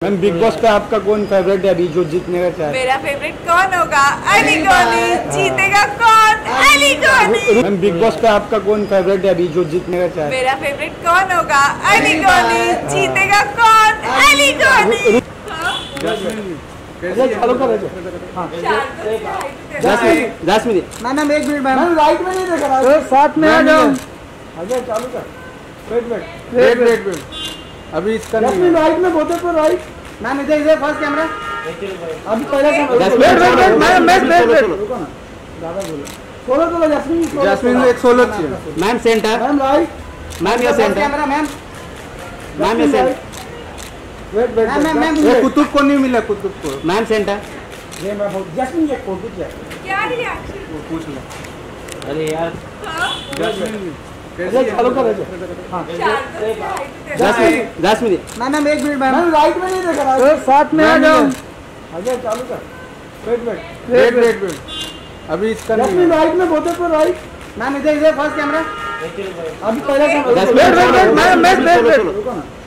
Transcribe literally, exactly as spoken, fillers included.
Ma'am Bigg Boss पे आपका कौन फेवरेट है अभी जो जीतने का चाहे? मेरा फेवरेट कौन होगा? अली कोहली। जीतेगा कौन? Ali Kohli. Ma'am Bigg Boss पे आपका कौन फेवरेट है अभी जो जीतने का चाहे? मेरा फेवरेट कौन होगा? अली कोहली। जीतेगा कौन? अली कोहली। चालू कर दस मिनट मैम एक मिनट मैम राइट में नहीं देख रहा साथ में आ जाओ। अजय चालू कर। Wait wait wait wait wait अभी इसका नहीं राइट में बोलते तो राइट मैम इधर इधर फर्स्ट कैमरा अभी पहले wait wait wait ma'am wait wait wait रुको ना ज्यादा बोलो सोलो तो जैस्मिन जैस्मिन एक सोलो चाहिए ma'am centre ma'am right ma'am ये सेंटर कैमरा मैम मैम ये centre wait wait ma'am ma'am ये कुतुब को नहीं मिला कुतुब को मैम सेंटर ये मैं जैस्मिन ये फोटो क्या रिएक्शन पूछ लो। अरे यार जैस्मिन चालू कर हाँ दस मिनट मैम मैम एक मिनट मैम राइट में नहीं देख रहा साथ में आ जाओ। अजय चालू कर। Wait wait wait wait wait अभी इसका नहीं राइट में बोलते तो राइट मैम इधर इधर फर्स्ट कैमरा अभी पहले wait wait wait ma'am wait wait रुको ना